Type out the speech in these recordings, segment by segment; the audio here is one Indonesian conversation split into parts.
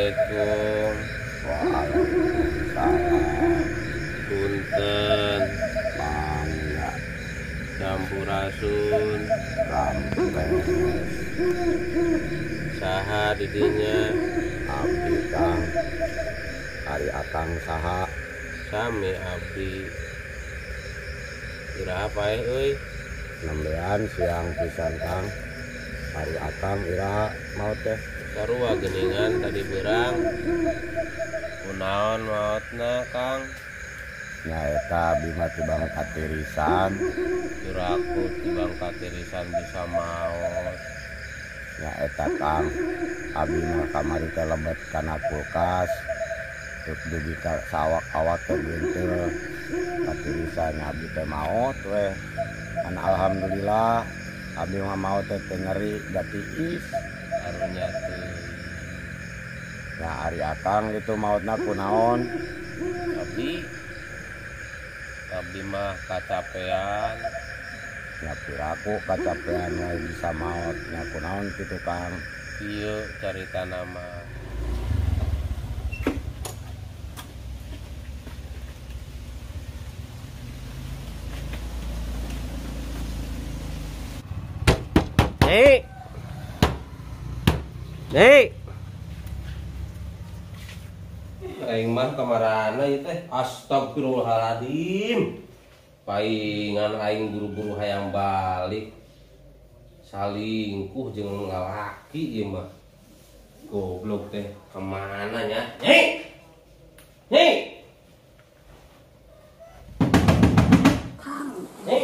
Assalamualaikum. Waalaikumsalam. Punten. Mangga. Sampurasun. Rampes. Saha didinya. Abdi Kang. Ari Akang saha. Sami abdi. Iraha paeh euy. Nembean siang pisan Kang. Ari Akang iraha mau teh. Sarua geuningan tadi beurang. Kunaon maotna Kang? Nyaeta Bima tibang katirisan. Juraku tibang katirisan bisa maot. Nyaeta Kang. Abi mah kamari teh lebet kana kulkas. Terus dugi ka sawak-awak teh beunteul. Katirisan abi teh maot weh. Kan alhamdulillah abi mah maot teh ngeri da tiis. Karunya teh. Ya Ari Akang gitu maotna kunaon? Abdi mah kacapean. Ya piraku kacapean wae bisa maot. Ya kunaon kitu Kang? Ieu carita nama. Nek. Aing mah kamarana ieu teh. Astagfirullahaladzim. Paingan aing buru-buru hayang balik. Salingkuh jeung lalaki ieu mah. Goblok teh kemana nya? Nyai. Kang. Nyai.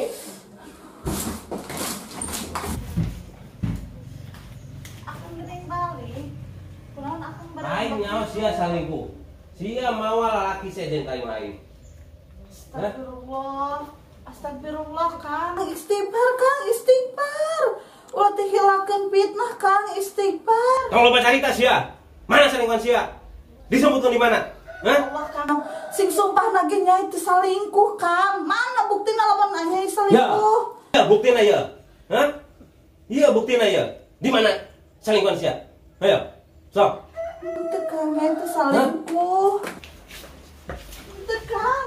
Akan geuning balik. Kunaon akan balik? Aing nyawa sia salingkuh. Sia mawa lalaki sejen ka aing lain. Astagfirullah. Astagfirullah, Kang. Istighfar, Kang, istighfar. Ulah teh hilakeun fitnah, Kang, istighfar. Tong loba carita sia. Mana salingkuhan sia? Disebutkeun di mana? Hah? Allah, Kang. Sing sumpah nage nyai teh salingkuh, Kang. Mana buktina lamun nyai salingkuh? Ya, buktina ya. Hah? Iya buktina ya. Di mana salingkuhan sia? Ayo. Sok. Teu Kang, nyai teh salingkuh. Teu Kang.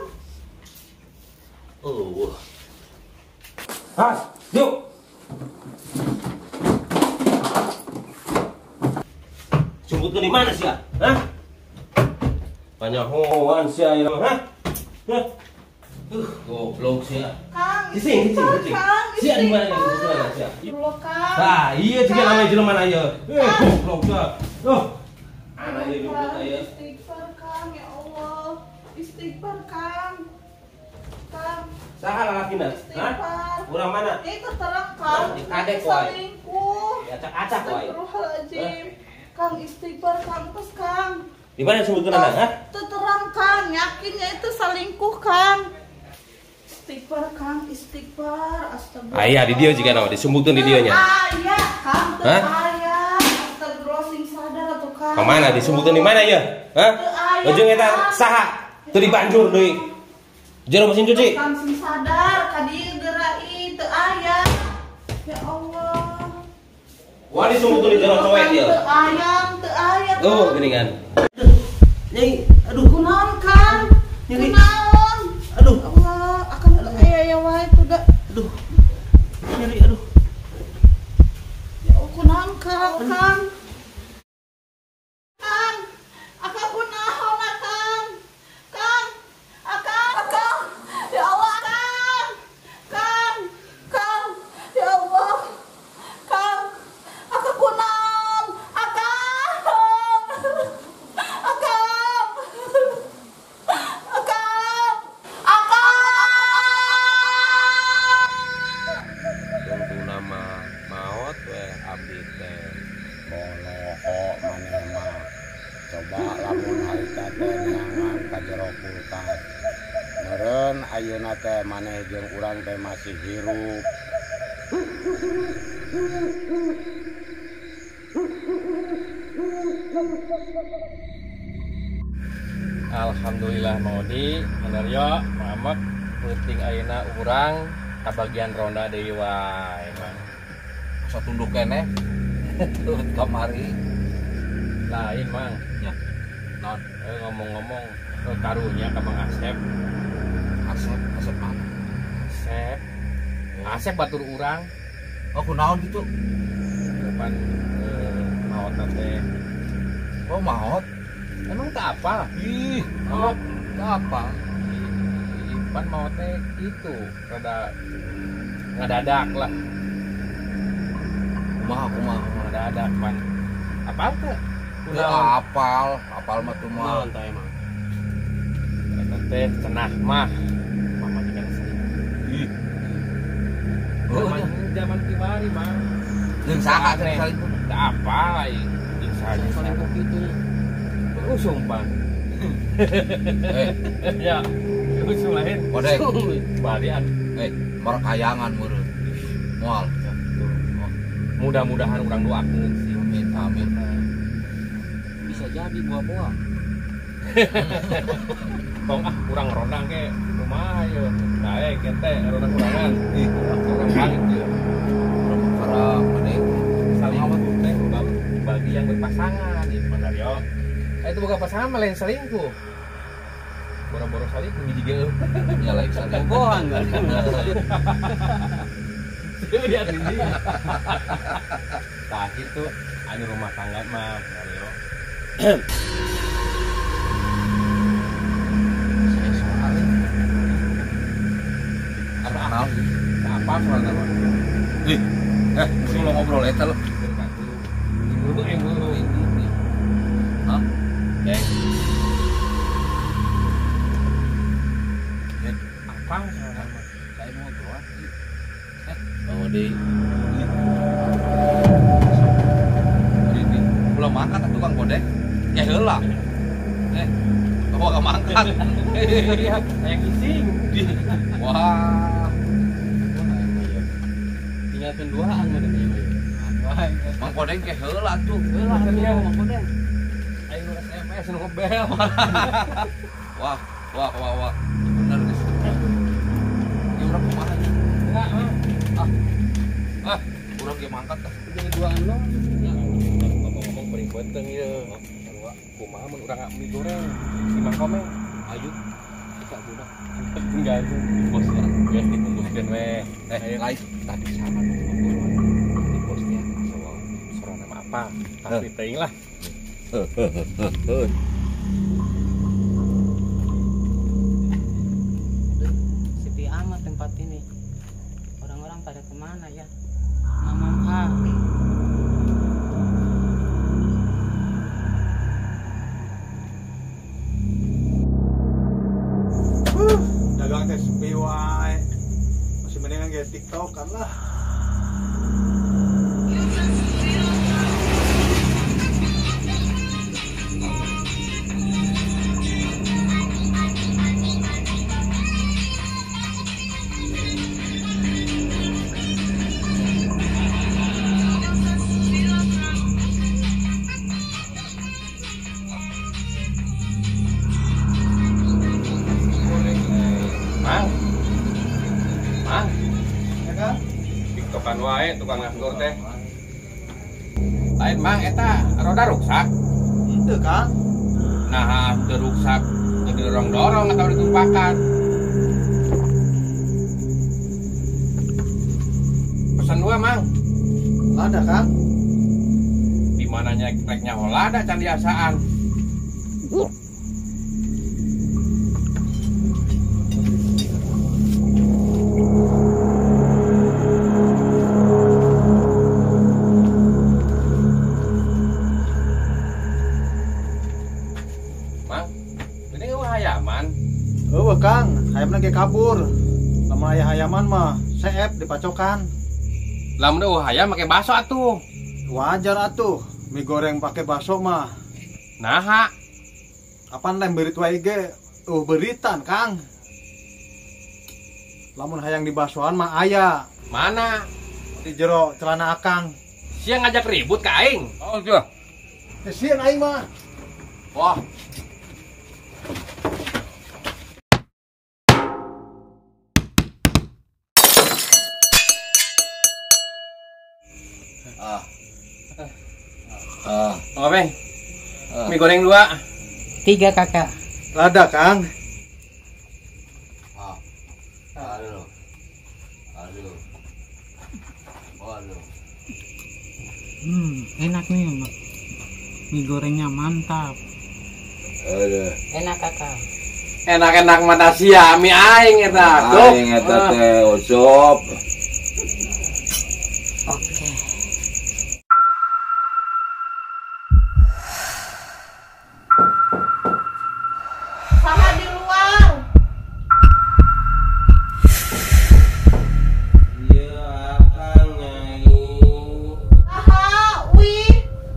Has, yuk. Sumputkeun di mana sia? Hah? Panyahoan sia ieu mah, hah? Hah? Goblok sia. Kang, Di sini. Kang, Sia di mana nih sumputkeun sia? Allah, Kang. Nah, iya juga namanya jelema aya. Goblok sia. Ana ieu duit aya. Istighfar, Kang, ya Allah. Istighfar, Kang. Kang, Saha lalakina? Hah? istighfar. Urang mana? Itu terang, Kang. Kadek wae. Selingkuh. Acak-acak wae. Astagfirullahaladzim. Kang, istighfar, Kang. Terus, Kang. Di mana sumputkeunana, hah? Itu terang, Kang. Yakinnya itu selingkuh, Kang. Istighfar, Kang. Istighfar. Astagfirullah. Aya di dieu juga naon disumbutkeun di dieu nya. Aya, Kang. Teu Hah? aya. Astagfirullah, sing sadar atuh, Kang. Ka mana disumbutkeun di mana ieu? Hah? Ujung eta saha? Teu dibanjur deui. Jero mesin cuci. Kang sing sadar, kadi gerai teu aya. Ya Allah. Wah disumbutkeun di jero cowek ieu. Teu aya. Oh, geuningan. Nyai, aduh. Kunaon, Kang? Nyeri. Kunaon? Aduh. Allah, akan aya wae tuh da. Aduh. Nyeri, aduh. Ya Allah, kunaon, Kang? Kang. Kang. Akang kunaon, Kang? Kang. Akang. Ya Allah, Kang. Kang. Ya Allah. Kang. Akang kunaon? Akang. Tunggu nama maot we abdi teh. Boloho maneh mah. Coba lamun harita teh neangan ka jero kulkas. Meureun ayeuna teh maneh jeung urang teh masih hirup. Alhamdulillah Maudi, Hanaryo, Muhammad, penting ayeuna urang kabagian ronda deui wae. Asa tunduk keneh. Turut kamari. Lain mang. Ya. Non. Ngomong-ngomong karunya ke Bang Asep. Asep mana? Asep batur urang. Oh, kunaon gitu. Depan maot teh. Oh, maot. Emang tak apa? Ih, Oh, apa? Ipan maot teh itu rada ngadadak lah. Kumaha. Ngadadak pan. Apa teh? Ya, apal mah tuh mah. Naon teh emang? Eta teh cenah mah. Mama juga sering. Ih. Zaman kibari mah. Jeung saha teh salingkuh? Tak apa, insanya salingkuh gitu. Usung pan. Ya, usung lain. Kodek. Balian. Markayangan meureun. Moal. Mudah-mudahan orang doakeun sih. Amin. Bisa jadi buah-buah. Tong urang rondang ke kumaha ye. Nah, kete rondang-rondangan. Orang balik ye. Para menit Saling teh bagi yang berpasangan di Mandario. Itu bukan pasangan malah yang selingkuh. Boro-boro selingkuh biji geueuh. ya lain salingkuhan kan. Dia tinggi. Tah itu anu rumah tangga mah Mandario. Saya soal Apa soal nama? Mesti lo ngobrol eta lo. Dulu Hah? Dek. Apa soal nama? Saya mau ngobrol. Oh, di Belum mangkat atuh Kang Bodek. Ya heula. Bawa ka mangkat. yang ising. Wah. Tinggalkan duaan mah teh. Mang Bodek ke heula tuh. Lah tanya Mang Bodeng. Ayo nu SMS nu ngebel. Wah. Bener geus. Ya urang kumaha nya? Enggak mah. Urang ge mangkat tah. Jadi duaan lo. Ngomong-ngomong bering benteng ieu. Kumaha mun urang mie goreng di Mang Komeng. Ayo. Kita budak. Tinggal di bosnya. Geus dibungkuskeun we. Lain Tadi sama ngobrol di bosnya soal nama apa? Tapi teuing lah. Sepi amat tempat ini. Orang-orang pada kemana ya? Mamam A. Dagang teh sepi wae. Masih mendingan kayak TikTok kan lah. Mang, Ya kan? tiktokan wae tukang nganggur teh. Lain mang eta roda rusak. Itu kan. Nah, teu rusak didorong-dorong atau ditumpakan. Pesan dua mang. Ada kan? Di mananya reknya holada can biasaan. Mang, ini hayaman. Kang, hayamna ge kabur. Lamun aya hayaman mah seep dipacokan. Lamun hayam make baso atuh. Wajar atuh, mie goreng pakai bakso mah. Naha, Kapan lem berit wae ge beritan, Kang. Lamun hayang di baksoan mah aya mana? di jero celana Akang. Siang ngajak ribut ka aing. Oh, iya. Sieun aing mah. Wah. Oh, Bang. Mie goreng 2. 3 kakak. Lada Kang. Aduh. Waduh. Enak nih Mak. Mie gorengnya mantap. Aduh. Enak kakak. Enak-enak mata sia mie aing eta. Aing eta teh ucup. Oke. Saha di luar. Iya akang Nyai. Saha, wih.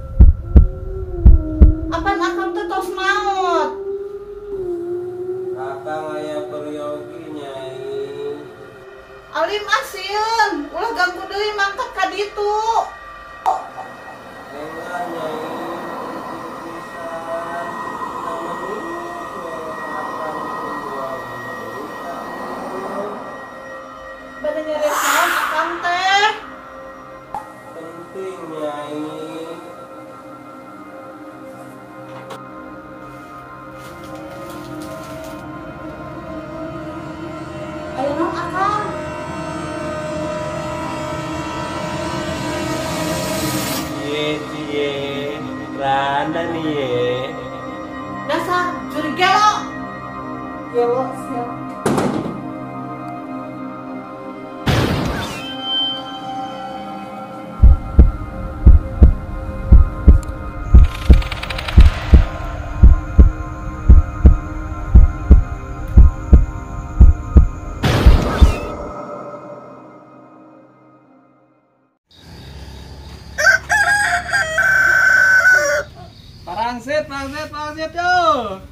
Apan akang teh tos maot. Akang aya peryogi Nyai. Alim asieun, ulah ganggu deui mangkat ka ditu. Enggak Nyai. Bade nyeres naon akang teh? Penting Nyai. Aya naon akang? Cie, randa nih ye. Dasar juri gelo. Gelo siap. Parangsit yo.